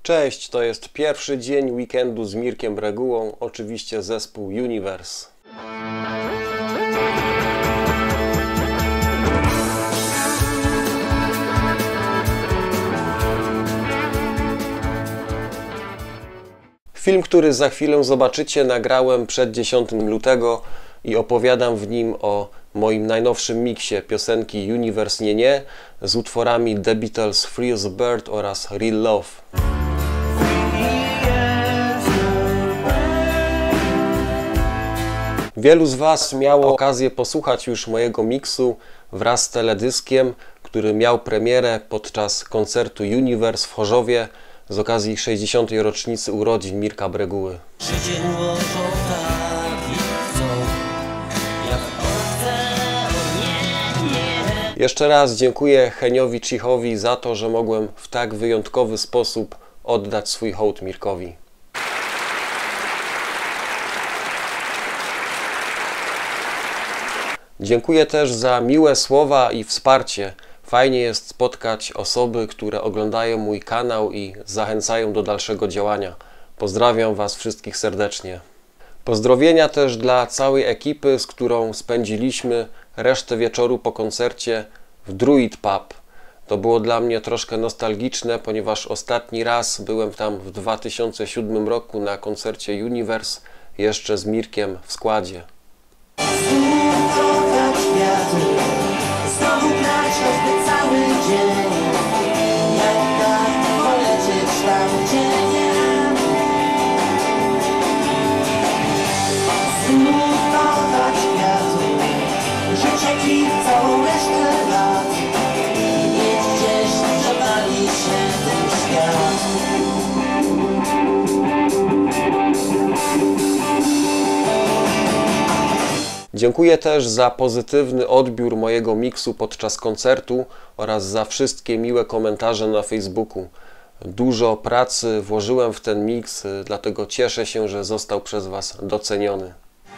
Cześć, to jest pierwszy dzień weekendu z Mirkiem Bregułą, oczywiście zespół Universe. Film, który za chwilę zobaczycie, nagrałem przed 10 lutego i opowiadam w nim o moim najnowszym miksie piosenki Universe Nie Nie z utworami The Beatles, Free as a Bird oraz Real Love. Wielu z Was miało okazję posłuchać już mojego miksu wraz z teledyskiem, który miał premierę podczas koncertu Universe w Chorzowie z okazji 60. rocznicy urodzin Mirka Breguły. Jeszcze raz dziękuję Heniowi Cichowi za to, że mogłem w tak wyjątkowy sposób oddać swój hołd Mirkowi. Dziękuję też za miłe słowa i wsparcie. Fajnie jest spotkać osoby, które oglądają mój kanał i zachęcają do dalszego działania. Pozdrawiam Was wszystkich serdecznie. Pozdrowienia też dla całej ekipy, z którą spędziliśmy resztę wieczoru po koncercie w Druid Pub. To było dla mnie troszkę nostalgiczne, ponieważ ostatni raz byłem tam w 2007 roku na koncercie Universe, jeszcze z Mirkiem w składzie. Znowu grać choćby cały dzień. Jak tak polecieć tam, gdzie nie. Znów dodać kwiatu, życzę Ci całą resztę lat. Niech gdzieś przewali się ten świat. Dziękuję też za pozytywny odbiór mojego miksu podczas koncertu oraz za wszystkie miłe komentarze na Facebooku. Dużo pracy włożyłem w ten miks, dlatego cieszę się, że został przez Was doceniony.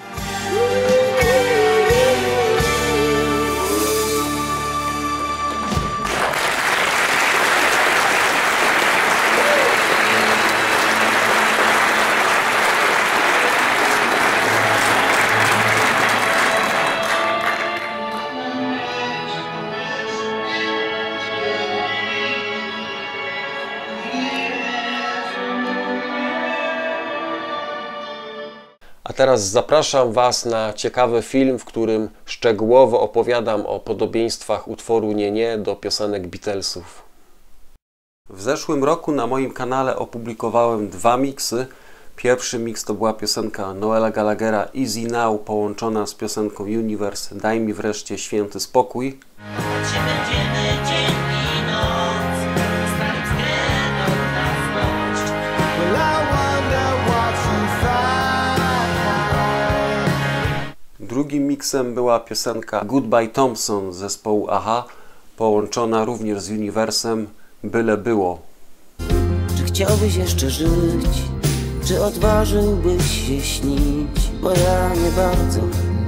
A teraz zapraszam Was na ciekawy film, w którym szczegółowo opowiadam o podobieństwach utworu Nie Nie do piosenek Beatlesów. W zeszłym roku na moim kanale opublikowałem dwa miksy. Pierwszy miks to była piosenka Noela Gallaghera Easy Now połączona z piosenką Universe Daj mi wreszcie święty spokój. Drugim miksem była piosenka Goodbye Thompson z zespołu Aha, połączona również z Universem Byle było. Czy chciałbyś jeszcze żyć? Czy odważyłbyś się śnić? Bo ja nie bardzo.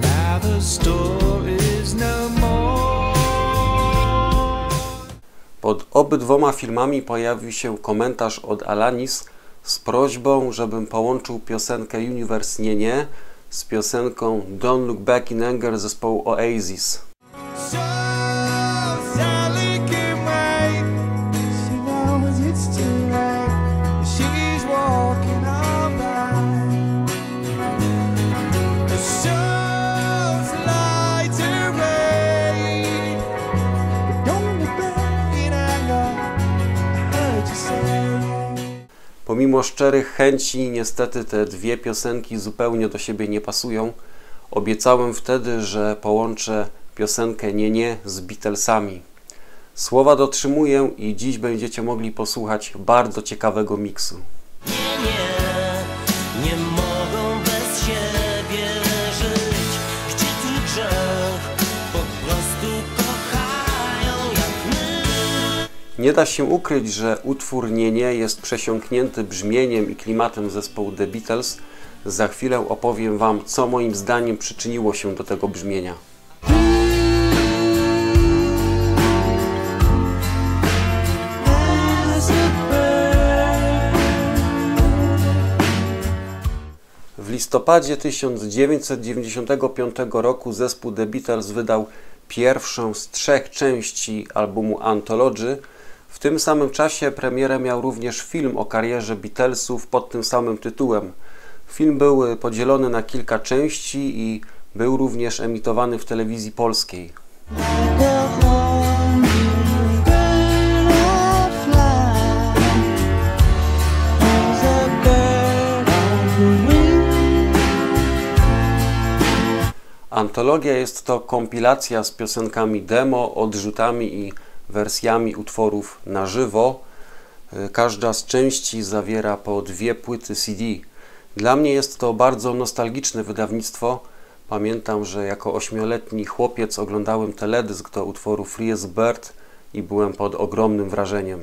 Pod obydwoma filmami pojawił się komentarz od Alanis z prośbą, żebym połączył piosenkę Universe Nie Nie z piosenką Don't Look Back in Anger zespołu Oasis. Pomimo szczerych chęci, niestety te dwie piosenki zupełnie do siebie nie pasują. Obiecałem wtedy, że połączę piosenkę Nie Nie z Beatlesami. Słowa dotrzymuję i dziś będziecie mogli posłuchać bardzo ciekawego miksu. Nie mogą bez siebie żyć. Gdzie tu grzech? Po prostu kochają jak my. Nie da się ukryć, że utwór Nie Nie jest przesiąknięty brzmieniem i klimatem zespołu The Beatles. Za chwilę opowiem Wam, co moim zdaniem przyczyniło się do tego brzmienia. listopadzie 1995 roku zespół The Beatles wydał pierwszą z 3 części albumu Anthology. W tym samym czasie premierę miał również film o karierze Beatlesów pod tym samym tytułem. Film był podzielony na kilka części i był również emitowany w telewizji polskiej. Antologia jest to kompilacja z piosenkami demo, odrzutami i wersjami utworów na żywo. Każda z części zawiera po 2 płyty CD. Dla mnie jest to bardzo nostalgiczne wydawnictwo. Pamiętam, że jako 8-letni chłopiec oglądałem teledysk do utworu Free as a Bird i byłem pod ogromnym wrażeniem.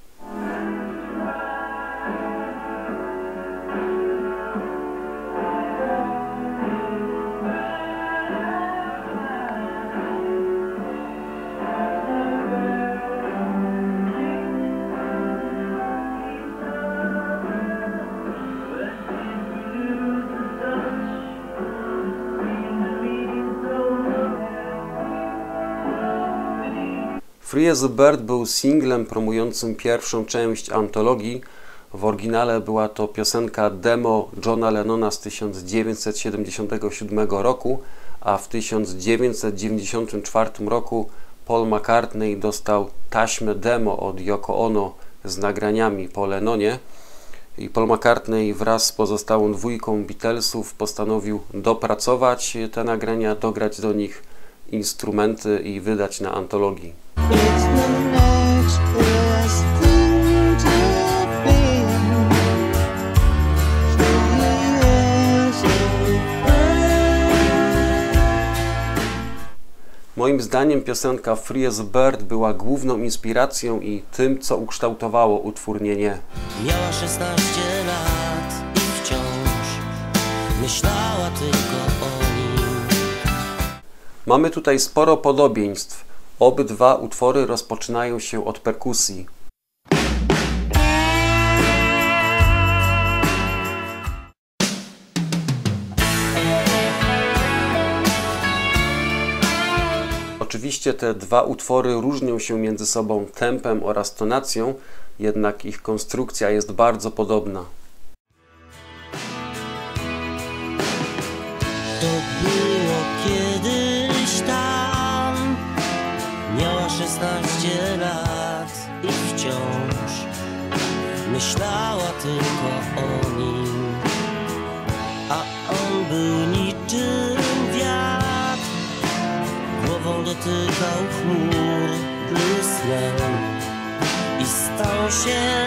Free as a Bird był singlem promującym pierwszą część antologii. W oryginale była to piosenka demo Johna Lennona z 1977 roku, a w 1994 roku Paul McCartney dostał taśmę demo od Yoko Ono z nagraniami po Lennonie. I Paul McCartney wraz z pozostałą dwójką Beatlesów postanowił dopracować te nagrania, dograć do nich instrumenty i wydać na antologii. Moim zdaniem piosenka Free as a Bird była główną inspiracją i tym, co ukształtowało utwór Nie, nie. Miała 16 lat i wciąż myślała tylko o nim. Mamy tutaj sporo podobieństw. Obydwa utwory rozpoczynają się od perkusji. Oczywiście te dwa utwory różnią się między sobą tempem oraz tonacją, jednak ich konstrukcja jest bardzo podobna. To było kiedyś tam. Miała 16 lat i wciąż myślała tylko o nim. A on był niczym wiatr, głową dotykał chmur bły snem i stał się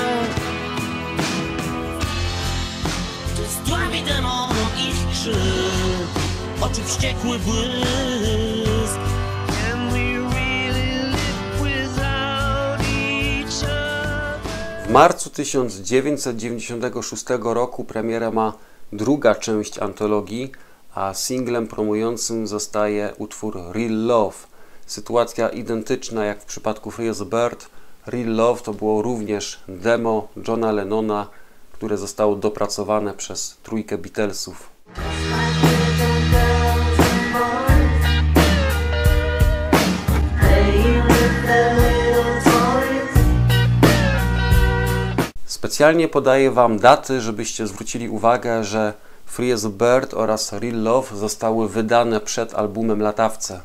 z dłami demonu ich krzyk, oczu wściekły błysk. W marcu 1996 roku premierę ma druga część antologii, a singlem promującym zostaje utwór Real Love. Sytuacja identyczna jak w przypadku Free as a Bird. Real Love to było również demo Johna Lennona, które zostało dopracowane przez trójkę Beatlesów. Specjalnie podaję Wam daty, żebyście zwrócili uwagę, że Free as a Bird oraz Real Love zostały wydane przed albumem Latawce.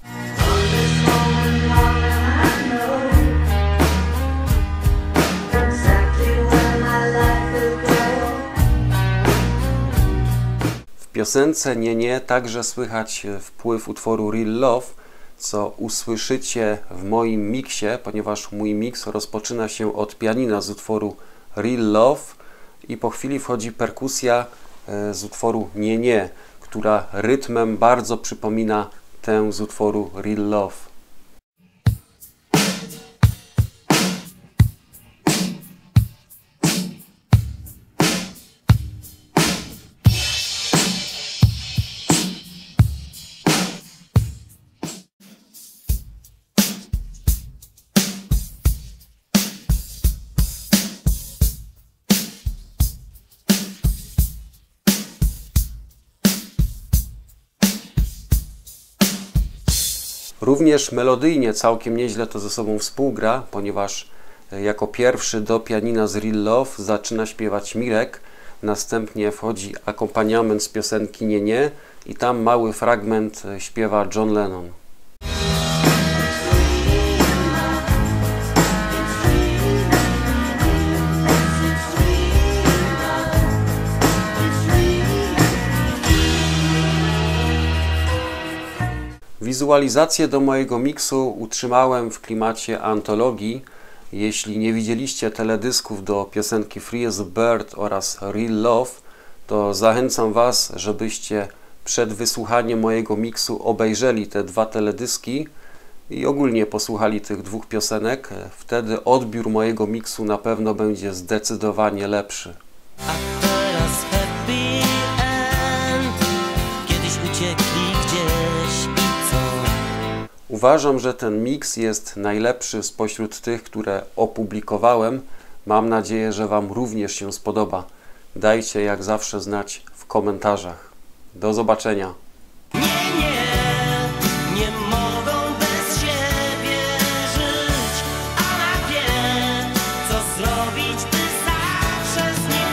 W piosence Nie, nie także słychać wpływ utworu Real Love, co usłyszycie w moim miksie, ponieważ mój miks rozpoczyna się od pianina z utworu Real Love i po chwili wchodzi perkusja z utworu Nie, nie, która rytmem bardzo przypomina tę z utworu Real Love. Również melodyjnie całkiem nieźle to ze sobą współgra, ponieważ jako pierwszy do pianina z Real Love zaczyna śpiewać Mirek, następnie wchodzi akompaniament z piosenki Nie, nie i tam mały fragment śpiewa John Lennon. Wizualizację do mojego miksu utrzymałem w klimacie antologii. Jeśli nie widzieliście teledysków do piosenki Free as a Bird oraz Real Love, to zachęcam Was, żebyście przed wysłuchaniem mojego miksu obejrzeli te dwa teledyski i ogólnie posłuchali tych dwóch piosenek. Wtedy odbiór mojego miksu na pewno będzie zdecydowanie lepszy. A teraz happy end. Kiedyś uciekli gdzieś i co? Uważam, że ten miks jest najlepszy spośród tych, które opublikowałem. Mam nadzieję, że Wam również się spodoba. Dajcie jak zawsze znać w komentarzach. Do zobaczenia. Nie mogą bez siebie żyć, a ona wie, co zrobić, by zawsze z nim